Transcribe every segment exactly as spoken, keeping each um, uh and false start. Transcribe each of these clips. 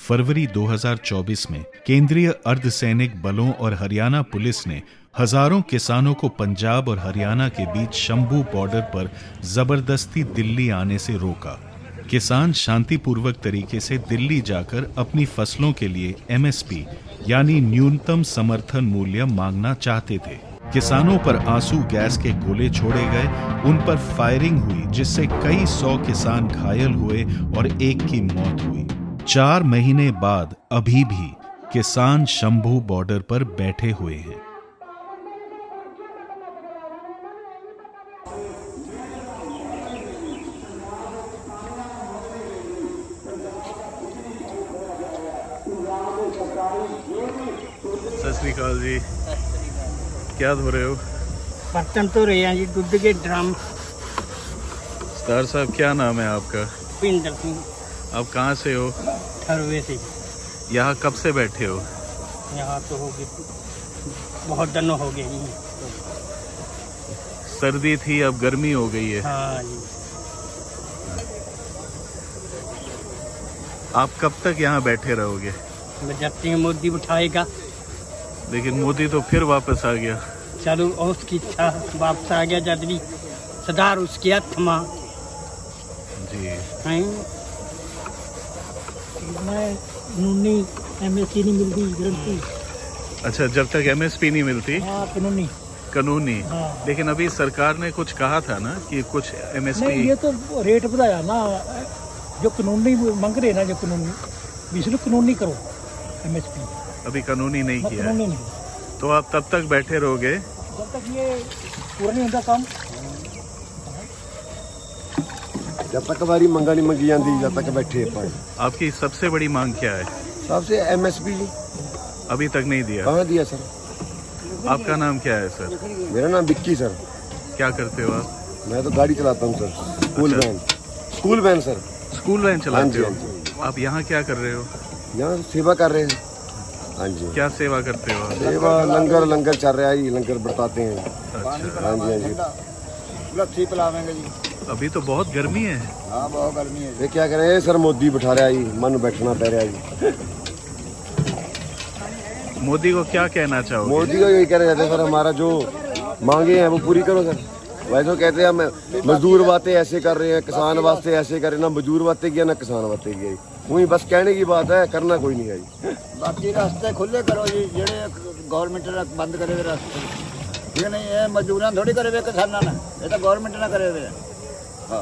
फरवरी दो हज़ार चौबीस में केंद्रीय अर्धसैनिक बलों और हरियाणा पुलिस ने हजारों किसानों को पंजाब और हरियाणा के बीच शंभू बॉर्डर पर जबरदस्ती दिल्ली आने से रोका। किसान शांतिपूर्वक तरीके से दिल्ली जाकर अपनी फसलों के लिए एम एस पी यानी न्यूनतम समर्थन मूल्य मांगना चाहते थे। किसानों पर आंसू गैस के गोले छोड़े गए, उन पर फायरिंग हुई जिससे कई सौ किसान घायल हुए और एक की मौत हुई। चार महीने बाद अभी भी किसान शंभू बॉर्डर पर बैठे हुए हैं। सत श्री अकाल जी, क्या धो रहे हो? बर्तन तो रहे हैं जी, दूध के ड्रम। सरदार साहब, क्या नाम है आपका? पिंदर सिंह। आप कहाँ से हो? हरवे से। यहाँ कब से बैठे हो? यहाँ तो हो गए बहुत दिन हो गए जी। सर्दी थी, अब गर्मी हो गई है। हाँ जी। आप कब तक यहाँ बैठे रहोगे? जब तक मोदी उठाएगा। लेकिन मोदी तो फिर वापस आ गया। चलो, उसकी इच्छा, वापस आ गया जब भी सदार उसके हाथ में जी। कानूनी एम एस पी नहीं मिलती गारंटी। अच्छा, जब तक एम एस पी नहीं मिलती? हाँ, कानूनी कानूनी। हाँ। लेकिन अभी सरकार ने कुछ कहा था ना कि कुछ एम एस पी। ये तो रेट बढ़ाया ना, जो कानूनी मांग रहे ना, जो कानूनी इसलिए कानूनी करो एम एस पी। अभी कानूनी नहीं किया है। नहीं। तो आप तब तक बैठे रहोगे जब तक ये पूरा नहीं होता काम। जब तक हमारी मंगा नहीं मंगी जाती, जब तक बैठे पाए। आपकी सबसे बड़ी मांग क्या है? सबसे एम एस पी अभी तक नहीं दिया। कहाँ दिया सर? आपका नाम क्या है सर? मेरा नाम विक्की सर। क्या करते हो आप? मैं तो गाड़ी चलाता हूँ sir, school van. School van sir. School van चलाते हो? हाँ जी। आप यहाँ क्या कर रहे हो? यहाँ सेवा कर रहे हैं। हाँ जी। क्या सेवा करते हो? सेवा लंगर लंगर चल रहा है, लंगर बरताते हैं। अच्छा। हाँ जी, हाँ जी। लस्सी पिलावेंगे जी। अभी तो बहुत गर्मी है। हाँ, बहुत गर्मी है। ये क्या करें सर, मोदी बिठा रहा है, मन बैठना पड़ रहा है। मोदी को क्या कहना चाहोगे? मोदी को यही कहना चाहते हैं सर, हमारा जो मांगे हैं वो पूरी करो सर। वैसे तो कहते हैं मजदूर बातें ऐसे कर रहे हैं, किसान वास्ते ऐसे कर रहे हैं, ना मजदूर बातें किया ना किसान बातें किया। वही बस कहने की बात है, करना कोई नहीं है। बाकी रास्ते खुले करो जी, जेड़े गवर्नमेंट ने बंद करे हुए रास्ते, ये नहीं है मजदूर थोड़ी करे हुए किसाना ने, ये तो गवर्नमेंट ने करे हुए। हाँ,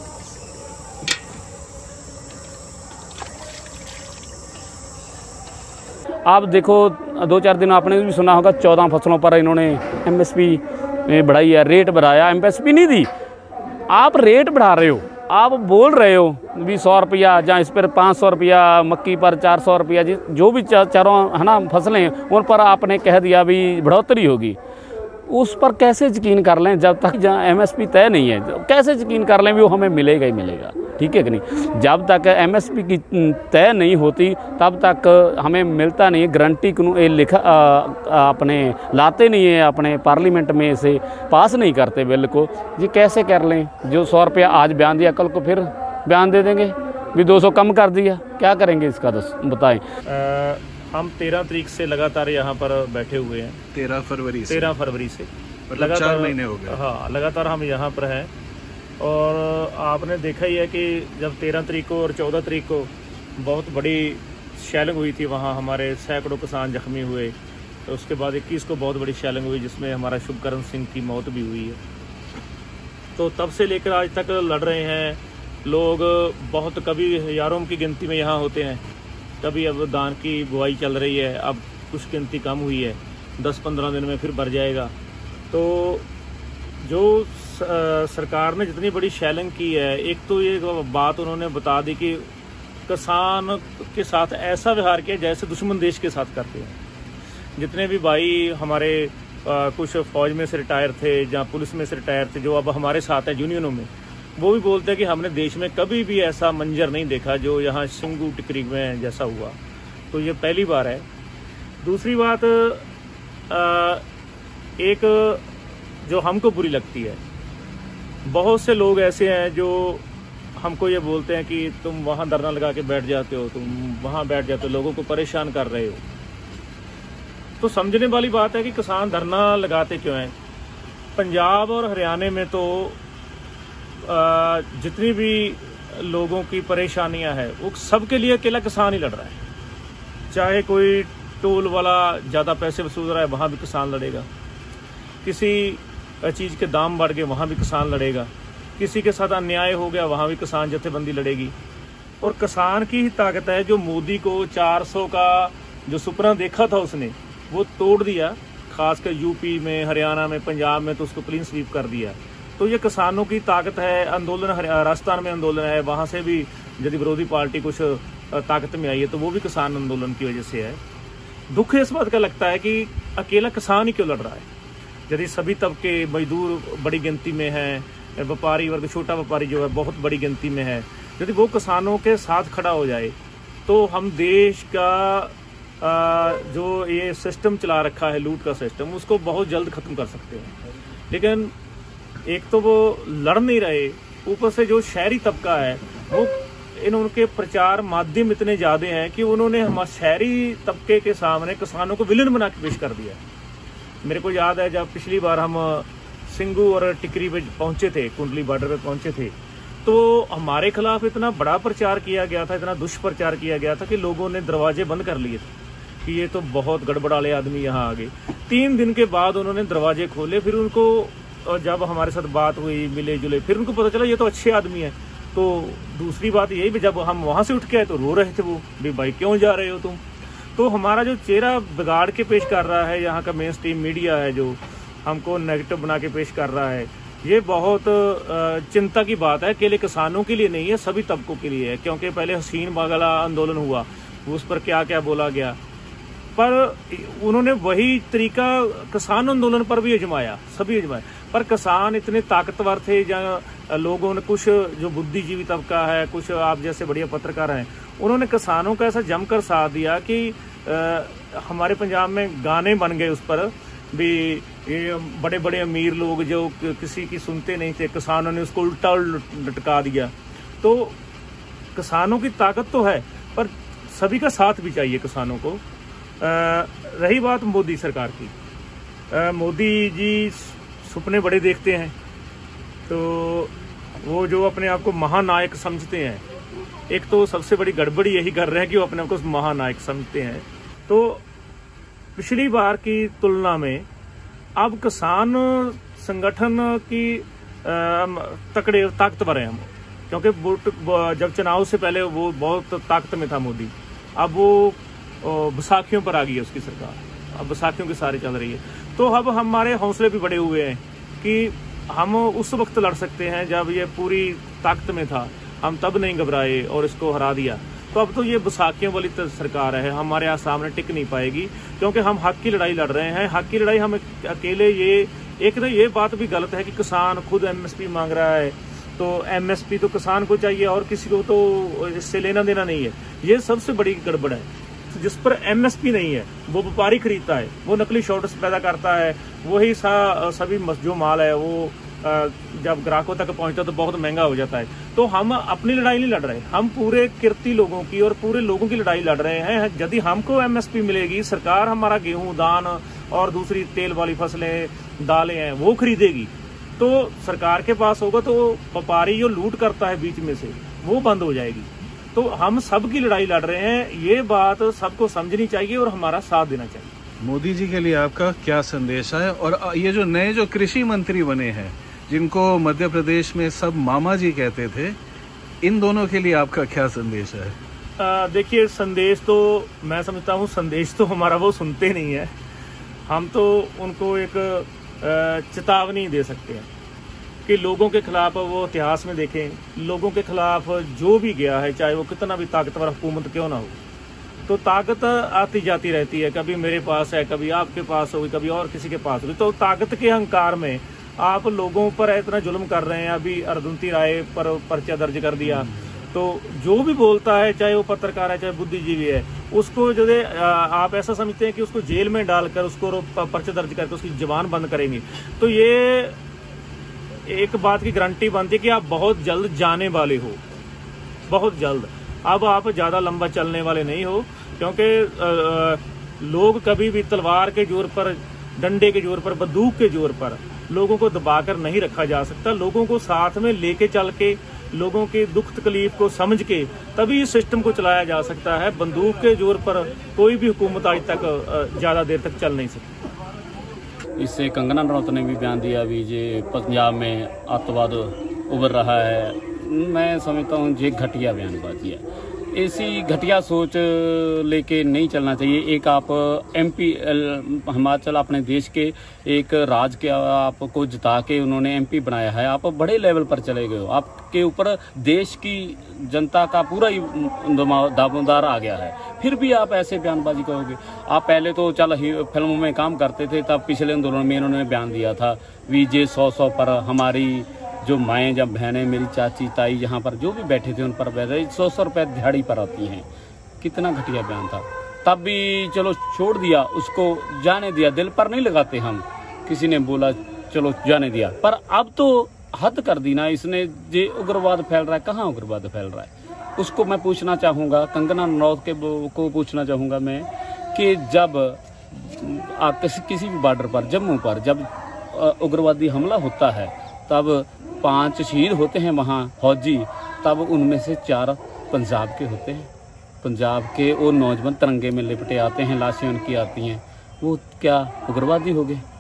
आप देखो, दो चार दिन आपने भी सुना होगा, चौदह फसलों पर इन्होंने एम एस पी बढ़ाई है, रेट बढ़ाया। एम एस पी नहीं दी, आप रेट बढ़ा रहे हो। आप बोल रहे हो भी सौ रुपया, जहाँ इस पर पाँच सौ रुपया, मक्की पर चार सौ रुपया, जो भी चारों है ना फसलें, उन पर आपने कह दिया भी बढ़ोतरी होगी। उस पर कैसे यकीन कर लें जब तक जहाँ एम एस पी तय नहीं है? कैसे यकीन कर लें भी वो हमें मिलेगा ही मिलेगा? ठीक है कि नहीं? जब तक एम एस पी की तय नहीं होती तब तक हमें मिलता नहीं है। गारंटी ये लिखा अपने लाते नहीं है, अपने पार्लियामेंट में से पास नहीं करते बिल को। ये कैसे कर लें? जो सौ रुपया आज बयान दिया, कल को फिर बयान दे देंगे भी दो सौ कम कर दिया। क्या करेंगे इसका, दस बताएं। हम तेरह तारीख से लगातार यहाँ पर बैठे हुए हैं। तेरह फरवरी से तेरह फरवरी से मतलब चार महीने हो गए। हाँ, लगातार हम यहाँ पर हैं। और आपने देखा ही है कि जब तेरह तारीख को और चौदह तारीख को बहुत बड़ी शैलिंग हुई थी, वहाँ हमारे सैकड़ों किसान जख्मी हुए। तो उसके बाद इक्कीस को बहुत बड़ी शैलिंग हुई जिसमें हमारा शुभकरण सिंह की मौत भी हुई है। तो तब से लेकर आज तक लड़ रहे हैं लोग। बहुत कभी हजारों की गिनती में यहाँ होते हैं, कभी अब धान की बुआई चल रही है, अब कुछ गिनती कम हुई है, दस पंद्रह दिन में फिर बढ़ जाएगा। तो जो सरकार ने जितनी बड़ी शैलिंग की है, एक तो ये बात उन्होंने बता दी कि किसान के साथ ऐसा व्यवहार किया जैसे दुश्मन देश के साथ करते हैं। जितने भी भाई हमारे आ, कुछ फौज में से रिटायर थे या पुलिस में से रिटायर थे, जो अब हमारे साथ हैं यूनियनों में, वो भी बोलते हैं कि हमने देश में कभी भी ऐसा मंजर नहीं देखा जो यहाँ सिंगू टिकरी में जैसा हुआ। तो ये पहली बार है। दूसरी बात, आ, एक जो हमको बुरी लगती है, बहुत से लोग ऐसे हैं जो हमको ये बोलते हैं कि तुम वहाँ धरना लगा के बैठ जाते हो, तुम वहाँ बैठ जाते हो, लोगों को परेशान कर रहे हो। तो समझने वाली बात है कि किसान धरना लगाते क्यों हैं। पंजाब और हरियाणा में तो जितनी भी लोगों की परेशानियां हैं वो सबके लिए अकेला किसान ही लड़ रहा है। चाहे कोई टोल वाला ज़्यादा पैसे वसूल रहा है, वहाँ भी किसान लड़ेगा। किसी चीज़ के दाम बढ़ गए, वहाँ भी किसान लड़ेगा। किसी के साथ अन्याय हो गया, वहाँ भी किसान जथेबंदी लड़ेगी। और किसान की ही ताकत है जो मोदी को चार सौ का जो सपना देखा था उसने वो तोड़ दिया। खासकर यूपी में, हरियाणा में, पंजाब में तो उसको क्लीन स्वीप कर दिया। तो ये किसानों की ताकत है। आंदोलन राजस्थान में आंदोलन है, वहाँ से भी यदि विरोधी पार्टी कुछ ताकत में आई है तो वो भी किसान आंदोलन की वजह से है। दुख इस बात का लगता है कि अकेला किसान ही क्यों लड़ रहा है। यदि सभी तबके, मजदूर बड़ी गिनती में है, व्यापारी वर्ग, छोटा व्यापारी जो है बहुत बड़ी गिनती में है, यदि वो किसानों के साथ खड़ा हो जाए तो हम देश का आ, जो ये सिस्टम चला रखा है, लूट का सिस्टम, उसको बहुत जल्द खत्म कर सकते हैं। लेकिन एक तो वो लड़ नहीं रहे, ऊपर से जो शहरी तबका है वो इन उनके प्रचार माध्यम इतने ज़्यादा हैं कि उन्होंने हमारे शहरी तबके के सामने किसानों को विलन बना के पेश कर दिया। मेरे को याद है जब पिछली बार हम सिंगू और टिकरी पे पहुंचे थे, कुंडली बॉर्डर पे पहुंचे थे, तो हमारे खिलाफ इतना बड़ा प्रचार किया गया था, इतना दुष्प्रचार किया गया था कि लोगों ने दरवाजे बंद कर लिए थे कि ये तो बहुत गड़बड़ाले आदमी यहाँ आ गए। तीन दिन के बाद उन्होंने दरवाजे खोले, फिर उनको जब हमारे साथ बात हुई, मिले जुले, फिर उनको पता चला ये तो अच्छे आदमी है। तो दूसरी बात यही भी, जब हम वहाँ से उठ के आए तो रो रहे थे वो भी, भाई क्यों जा रहे हो तुम। तो हमारा जो चेहरा बिगाड़ के पेश कर रहा है यहाँ का मेन स्ट्रीम मीडिया है, जो हमको नेगेटिव बना के पेश कर रहा है, ये बहुत चिंता की बात है। अकेले किसानों के लिए नहीं है, सभी तबकों के लिए है। क्योंकि पहले हसीन वाला आंदोलन हुआ, उस पर क्या क्या बोला गया, पर उन्होंने वही तरीका किसान आंदोलन पर भी आजमाया, सभी आजमाया। पर किसान इतने ताकतवर थे, जहाँ लोगों ने, कुछ जो बुद्धिजीवी तबका है, कुछ आप जैसे बढ़िया पत्रकार हैं, उन्होंने किसानों का ऐसा जमकर साथ दिया कि आ, हमारे पंजाब में गाने बन गए उस पर भी। ये बड़े बड़े अमीर लोग जो किसी की सुनते नहीं थे, किसानों ने उसको उल्टा लटका दिया। तो किसानों की ताकत तो है, पर सभी का साथ भी चाहिए किसानों को। आ, रही बात मोदी सरकार की, आ, मोदी जी सपने बड़े देखते हैं, तो वो जो अपने आप को महानायक समझते हैं, एक तो सबसे बड़ी गड़बड़ी यही कर रहे हैं कि वो अपने आप को महानायक समझते हैं। तो पिछली बार की तुलना में अब किसान संगठन की तकड़े ताकतवर हैं हम, क्योंकि जब चुनाव से पहले वो बहुत ताकत में था मोदी, अब वो बैसाखियों पर आ गई है उसकी सरकार, अब बैसाखियों की सारी चल रही है। तो अब हमारे हौसले भी बड़े हुए हैं कि हम उस वक्त लड़ सकते हैं जब ये पूरी ताकत में था, हम तब नहीं घबराए और इसको हरा दिया। तो अब तो ये बैसाखियों वाली सरकार है, हमारे यहाँ सामने टिक नहीं पाएगी, क्योंकि हम हक की लड़ाई लड़ रहे हैं। हक की लड़ाई हम अकेले, ये एक तो ये बात भी गलत है कि किसान खुद एमएसपी मांग रहा है, तो एमएसपी तो किसान को चाहिए और किसी को तो इससे लेना देना नहीं है। ये सबसे बड़ी गड़बड़ है। जिस पर एमएसपी नहीं है वो व्यापारी खरीदता है, वो नकली शॉर्ट्स पैदा करता है, वही सा सभी जो माल है वो जब ग्राहकों तक पहुंचता तो बहुत महंगा हो जाता है। तो हम अपनी लड़ाई नहीं लड़ रहे, हम पूरे किरती लोगों की और पूरे लोगों की लड़ाई लड़ रहे हैं। यदि हमको एमएसपी मिलेगी, सरकार हमारा गेहूं, दान और दूसरी तेल वाली फसलें, दालें हैं वो खरीदेगी, तो सरकार के पास होगा, तो व्यापारी जो लूट करता है बीच में से वो बंद हो जाएगी। तो हम सब की लड़ाई लड़ रहे हैं, ये बात सबको समझनी चाहिए और हमारा साथ देना चाहिए। मोदी जी के लिए आपका क्या संदेश है? और ये जो नए जो कृषि मंत्री बने हैं, जिनको मध्य प्रदेश में सब मामा जी कहते थे, इन दोनों के लिए आपका क्या संदेश है? देखिए, संदेश तो मैं समझता हूँ संदेश तो हमारा वो सुनते नहीं है। हम तो उनको एक चेतावनी दे सकते हैं कि लोगों के खिलाफ वो इतिहास में देखें, लोगों के खिलाफ जो भी गया है, चाहे वो कितना भी ताकतवर हुकूमत क्यों ना हो, तो ताकत आती जाती रहती है। कभी मेरे पास है, कभी आपके पास होगी, कभी और किसी के पास होगी। तो ताकत के अहंकार में आप लोगों पर इतना जुल्म कर रहे हैं। अभी अरुंधति राय पर पर्चा दर्ज कर दिया, तो जो भी बोलता है, चाहे वो पत्रकार है, चाहे बुद्धिजीवी है, उसको जो है आप ऐसा समझते हैं कि उसको जेल में डालकर उसको पर्चा दर्ज करके उसकी जुबान बंद करेंगे। तो ये एक बात की गारंटी बनती है कि आप बहुत जल्द जाने वाले हो। बहुत जल्द। अब आप ज़्यादा लंबा चलने वाले नहीं हो, क्योंकि लोग कभी भी तलवार के जोर पर, डंडे के जोर पर, बंदूक के जोर पर लोगों को दबाकर नहीं रखा जा सकता। लोगों को साथ में लेके चल के, लोगों के दुख तकलीफ को समझ के तभी इस सिस्टम को चलाया जा सकता है। बंदूक के जोर पर कोई भी हुकूमत आज तक ज़्यादा देर तक चल नहीं सकती। इससे कंगना रनौत ने भी बयान दिया भी जे पंजाब में आतंकवाद उभर रहा है। मैं समझता हूँ ये घटिया बयानबाजी है। ऐसी घटिया सोच लेके नहीं चलना चाहिए। एक आप एमपी हिमाचल अपने देश के एक राज्य के आपको जिता के उन्होंने एमपी बनाया है, आप बड़े लेवल पर चले गए हो। आपके ऊपर देश की जनता का पूरा ही दावेदार आ गया है, फिर भी आप ऐसे बयानबाजी करोगे। आप पहले तो चल फिल्मों में काम करते थे, तब पिछले आंदोलन में इन्होंने बयान दिया था वीजे सौ सौ पर हमारी जो माएँ जब बहनें, मेरी चाची ताई यहाँ पर जो भी बैठे थे उन पर बैठे सौ सौ रुपये दिहाड़ी पर आती हैं। कितना घटिया बयान था। तब भी चलो छोड़ दिया, उसको जाने दिया, दिल पर नहीं लगाते हम। किसी ने बोला चलो जाने दिया, पर अब तो हद कर दी ना इसने। जे उग्रवाद फैल रहा है, कहाँ उग्रवाद फैल रहा है उसको मैं पूछना चाहूँगा, कंगना रनौत के को पूछना चाहूँगा मैं कि जब आप किसी किसी भी बॉर्डर पर, जम्मू पर जब उग्रवादी हमला होता है तब पांच शहीद होते हैं वहाँ फौजी, तब उनमें से चार पंजाब के होते हैं। पंजाब के वो नौजवान तिरंगे में लिपटे आते हैं, लाशें उनकी आती हैं, वो क्या उग्रवादी हो गए?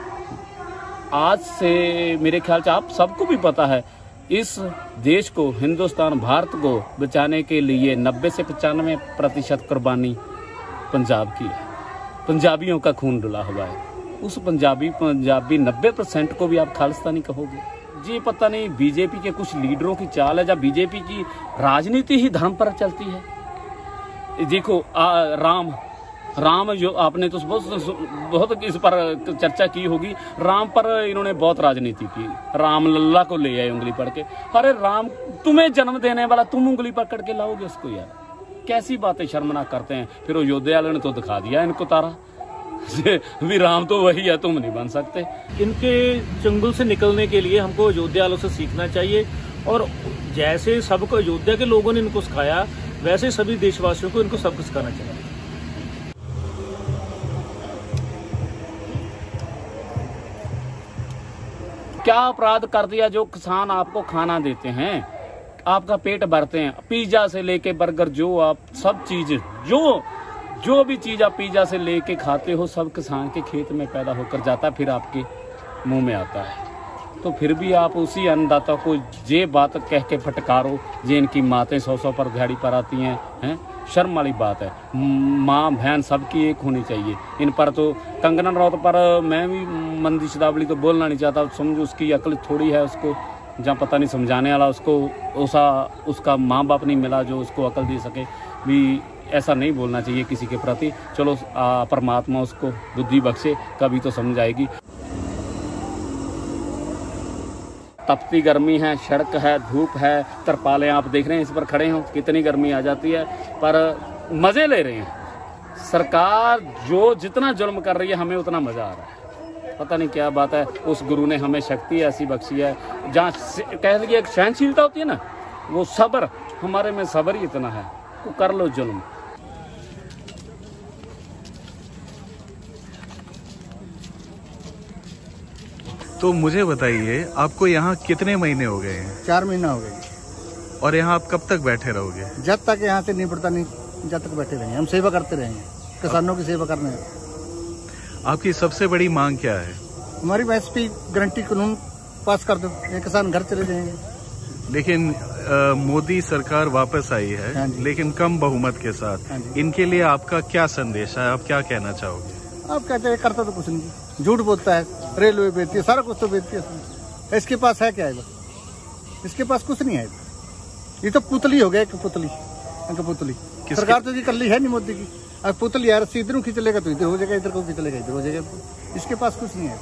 आज से मेरे ख्याल से आप सबको भी पता है, इस देश को, हिंदुस्तान भारत को बचाने के लिए नब्बे से पचानवे प्रतिशत कुर्बानी पंजाब की है। पंजाबियों का खून डुला हुआ है। उस पंजाबी पंजाबी नब्बे परसेंट को भी आप खालिस्तानी कहोगे? जी पता नहीं बीजेपी के कुछ लीडरों की चाल है, जब बीजेपी की राजनीति ही धर्म पर चलती है। देखो आ, राम राम जो आपने तो बहुत बहुत इस पर चर्चा की होगी, राम पर इन्होंने बहुत राजनीति की। राम लल्ला को ले आए उंगली पकड़ के। अरे राम तुम्हें जन्म देने वाला, तुम उंगली पकड़ के लाओगे उसको? यार कैसी बातें शर्मनाक करते हैं। फिर अयोध्या वाले ने तो दिखा दिया इनको तारा भी राम तो वही है, तुम नहीं बन सकते। इनके चंगुल से निकलने के लिए हमको अयोध्या वालों से सीखना चाहिए, और जैसे सबको अयोध्या के लोगों ने इनको सिखाया, वैसे सभी देशवासियों को इनको सबको सिखाना चाहिए। क्या अपराध कर दिया जो किसान आपको खाना देते हैं, आपका पेट भरते हैं? पिज्जा से लेके बर्गर, जो आप सब चीज जो जो भी चीज आप पिज्जा से लेके खाते हो, सब किसान के खेत में पैदा होकर जाता है, फिर आपके मुंह में आता है। तो फिर भी आप उसी अन्नदाता को ये बात कह के फटकारो जे इनकी मातें सौ सौ पर दिहाड़ी पर आती हैं, हैं? शर्म वाली बात है। माँ बहन सबकी एक होनी चाहिए। इन पर तो कंगना रनौत पर मैं भी मंदी शब्दावली तो बोलना नहीं चाहता, समझो उसकी अकल थोड़ी है, उसको जहाँ पता नहीं समझाने वाला, उसको उसा उसका माँ बाप नहीं मिला जो उसको अकल दे सके। भी ऐसा नहीं बोलना चाहिए किसी के प्रति। चलो आ, परमात्मा उसको बुद्धि बख्शे, कभी तो समझ आएगी। तपती गर्मी है, सड़क है, धूप है, तरपालें आप देख रहे हैं, इस पर खड़े हो, कितनी गर्मी आ जाती है, पर मज़े ले रहे हैं। सरकार जो जितना जुल्म कर रही है, हमें उतना मज़ा आ रहा है। पता नहीं क्या बात है, उस गुरु ने हमें शक्ति ऐसी बख्शी है, जहाँ कह लीजिए एक सहनशीलता होती है ना, वो सब्र, हमारे में सब्र ही इतना है, वो कर लो जुल्म। तो मुझे बताइए, आपको यहाँ कितने महीने हो गए हैं? चार महीना हो गए। और यहाँ आप कब तक बैठे रहोगे? जब तक यहाँ से निपटता नहीं, जब तक बैठे रहेंगे। हम सेवा करते रहेंगे, किसानों की सेवा करने। आपकी सबसे बड़ी मांग क्या है? हमारी एसपी गारंटी कानून पास कर दो, ये किसान घर चले जाएंगे। लेकिन आ, मोदी सरकार वापस आई है, लेकिन कम बहुमत के साथ। इनके लिए आपका क्या संदेश है? आप क्या कहना चाहोगे? आप कहते हैं करता तो कुछ नहीं, झूठ बोलता है, रेलवे बेचती है, सारा कुछ तो बेचती है। इसके पास है क्या है? इसके पास कुछ नहीं है। ये तो पुतली हो गया, एक पुतली, एक पुतली। सरकार तो जी कर ली है नहीं मोदी की। अब पुतली यार इधर खींच लेगा तो इधर हो जाएगा, इधर को खींच लेगा इधर हो जाएगा। इसके पास कुछ नहीं है।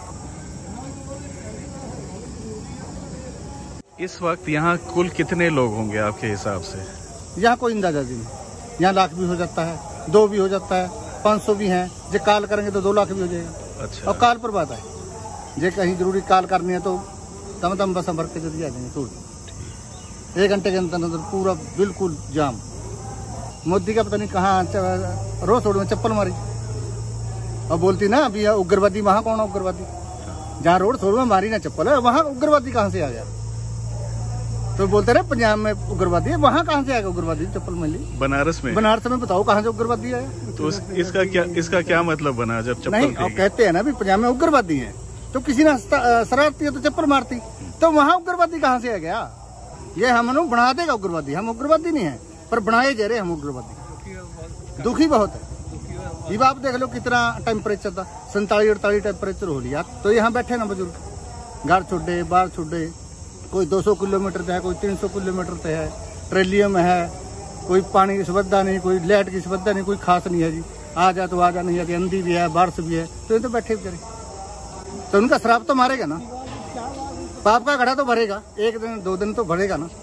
इस वक्त यहाँ कुल कितने लोग होंगे आपके हिसाब से? यहाँ कोई अंदाजा नहीं। यहाँ लाख भी हो जाता है, दो भी हो जाता है, पाँच सौ भी हैं। जो काल करेंगे तो दो लाख भी हो जाएगा। अच्छा। और काल पर बात है, जो कहीं जरूरी काल करनी है तो दम दम बस भर के जल्दी आ जाएंगे। एक घंटे के अंदर अंदर पूरा बिल्कुल जाम। मोदी का पता नहीं कहाँ रोज रोड में चप्पल मारी और बोलती ना अभी उग्रवादी, वहाँ कौन है उग्रवादी? जहाँ रोड रोड में मारी ना चप्पल है, वहाँ उग्रवादी कहाँ से आ गया? तो बोलते रहे पंजाब में उग्रवादी है, वहाँ कहाँ से आएगा उग्रवादी? चप्पल मिली बनारस में। बनारस में बताओ कहाँ से उग्रवादी आया? तो इस, इसका क्या इसका क्या मतलब बना जब चप्पल नहीं? और कहते हैं ना भी पंजाब में उग्रवादी है, तो किसी ने शरारती है तो चप्पल मारती, तो वहाँ उग्रवादी कहाँ से आ गया? ये हम लोग बना देगा उग्रवादी, हम उग्रवादी नहीं है पर बनाए जा रहे हम उग्रवादी। दुखी बहुत है। ये आप देख लो कितना टेम्परेचर था, सैंतालीस अड़तालीस टेम्परेचर हो लिया। तो यहाँ बैठे ना बुजुर्ग, घर छोड़े बाहर छोड़े, कोई दो सौ किलोमीटर पे है, कोई तीन सौ किलोमीटर पे है, ट्रेलियम है, कोई पानी की सुविधा नहीं, कोई लाइट की सुविधा नहीं, कोई खास नहीं है जी। आ जा तो आ जा, नहीं है कि अंधी भी है, बारिश भी है, तो ये तो बैठे बेचारे। तो उनका श्राप तो मारेगा ना, पाप का घड़ा तो भरेगा, एक दिन दो दिन तो भरेगा ना।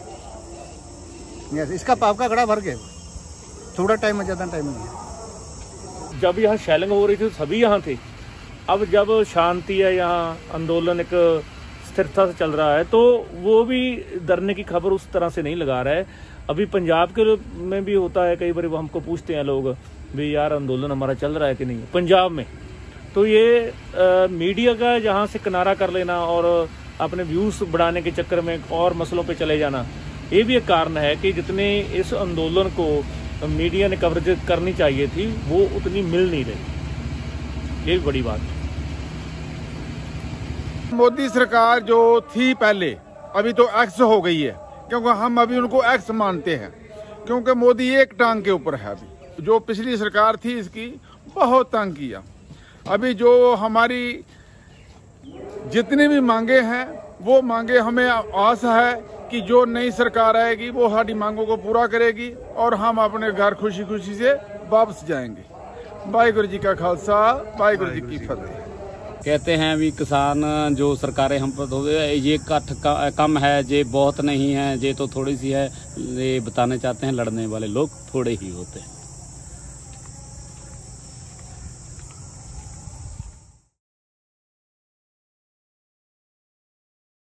इसका पाप का घड़ा भर गया, थोड़ा टाइम में, ज्यादा टाइम नहीं है। जब यहाँ शेलिंग हो रही थी तो सभी यहाँ थे। अब जब शांति है, यहाँ आंदोलन एक स्थिरता से चल रहा है, तो वो भी डरने की खबर उस तरह से नहीं लगा रहा है। अभी पंजाब के में भी होता है, कई बार वो हमको पूछते हैं लोग भी यार आंदोलन हमारा चल रहा है कि नहीं पंजाब में। तो ये आ, मीडिया का जहाँ से किनारा कर लेना और अपने व्यूज बढ़ाने के चक्कर में और मसलों पे चले जाना, ये भी एक कारण है कि जितने इस आंदोलन को मीडिया ने कवरेज करनी चाहिए थी वो उतनी मिल नहीं रही। ये भी बड़ी बात है। मोदी सरकार जो थी पहले, अभी तो एक्स हो गई है, क्योंकि हम अभी उनको एक्स मानते हैं, क्योंकि मोदी एक टांग के ऊपर है। अभी जो पिछली सरकार थी इसकी बहुत तंग किया। अभी जो हमारी जितनी भी मांगे हैं वो मांगे हमें आस है कि जो नई सरकार आएगी वो हमारी मांगों को पूरा करेगी और हम अपने घर खुशी खुशी से वापस जाएंगे। वाहिगुरु जी का खालसा, वाहिगुरु जी की फतेह। कहते हैं भी किसान जो सरकारें हम पर ये कट का, कम है, ये बहुत नहीं है, ये तो थोड़ी सी है, ये बताने चाहते हैं लड़ने वाले लोग थोड़े ही होते हैं।